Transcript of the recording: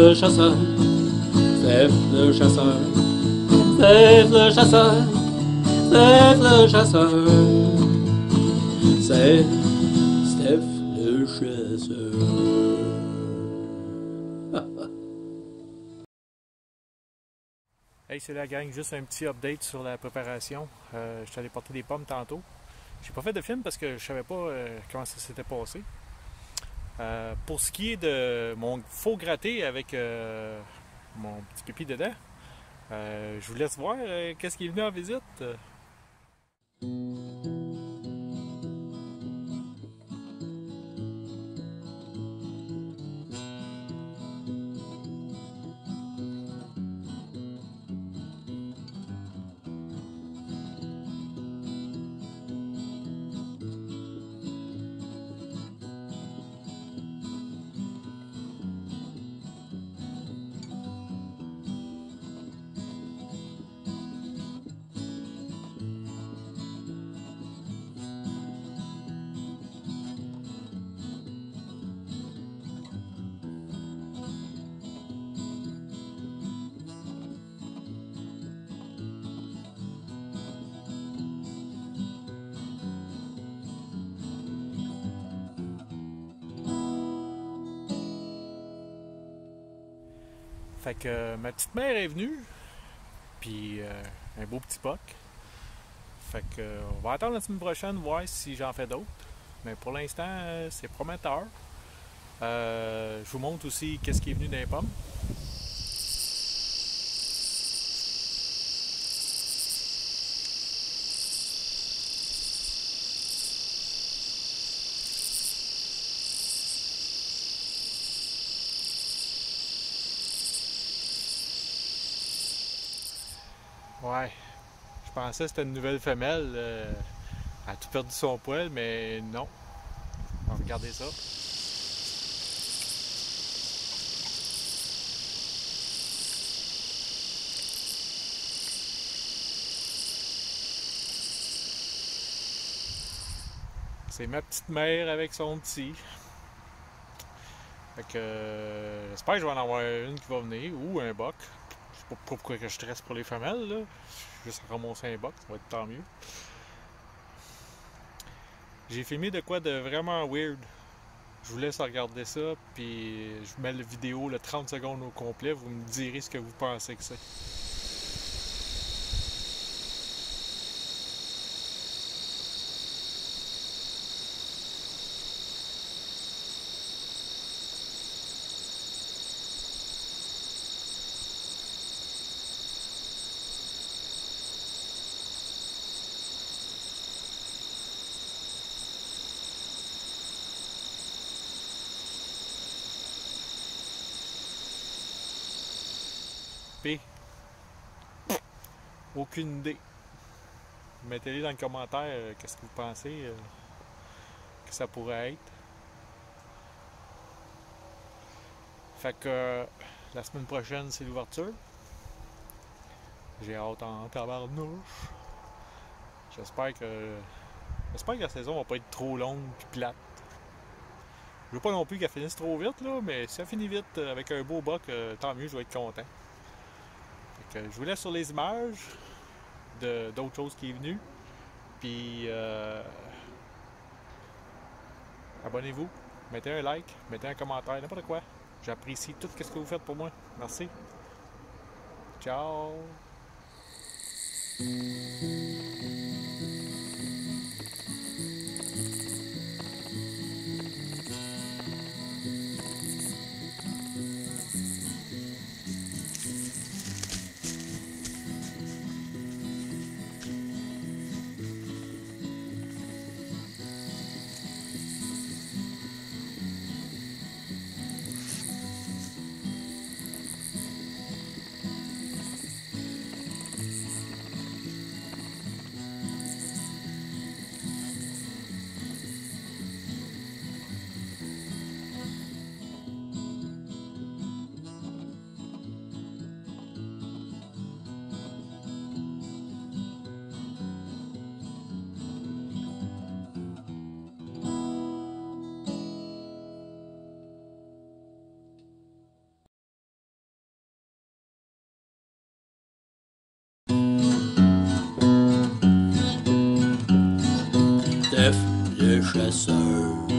le chasseur, Steph le chasseur, Steph le chasseur, Steph le chasseur, c'est Steph le chasseur. Hey, c'est la gang, juste un petit update sur la préparation. Je suis allé porter des pommes tantôt. J'ai pas fait de film parce que je savais pas comment ça s'était passé. Pour ce qui est de mon faux gratté avec mon petit pipi dedans, je vous laisse voir qu'est-ce qui est venu en visite. Fait que ma petite mère est venue, puis un beau petit poc. Fait que on va attendre la semaine prochaine voir si j'en fais d'autres. Mais pour l'instant, c'est prometteur. Je vous montre aussi qu'est-ce qui est venu dans les pommes. Ouais, je pensais que c'était une nouvelle femelle. Elle a tout perdu son poil, mais non. On va regarder ça. C'est ma petite mère avec son petit. Fait que j'espère que je vais en avoir une qui va venir, ou un boc. Je sais pas pourquoi je stresse pour les femelles, là. Juste ramasser un boc, ça va être tant mieux. J'ai filmé de quoi de vraiment weird. Je vous laisse regarder ça, puis je vous mets la vidéo, le 30 secondes au complet. Vous me direz ce que vous pensez que c'est. P. Aucune idée. Mettez-les dans les commentaires qu'est-ce que vous pensez que ça pourrait être. Fait que la semaine prochaine, c'est l'ouverture. J'ai hâte en tabarnouche. J'espère que la saison va pas être trop longue et plate. Je veux pas non plus qu'elle finisse trop vite, là, mais si elle finit vite avec un beau boc, tant mieux, je vais être content. Fait que je vous laisse sur les images d'autres choses qui est venu. Puis abonnez-vous, mettez un like, mettez un commentaire, n'importe quoi. J'apprécie tout ce que vous faites pour moi. Merci. Ciao! chasseur.